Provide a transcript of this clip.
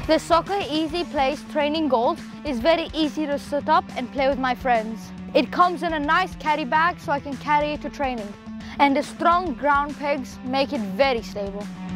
The Soccer Easy Playz Training Gold is very easy to set up and play with my friends. It comes in a nice caddy bag so I can carry it to training. And the strong ground pegs make it very stable.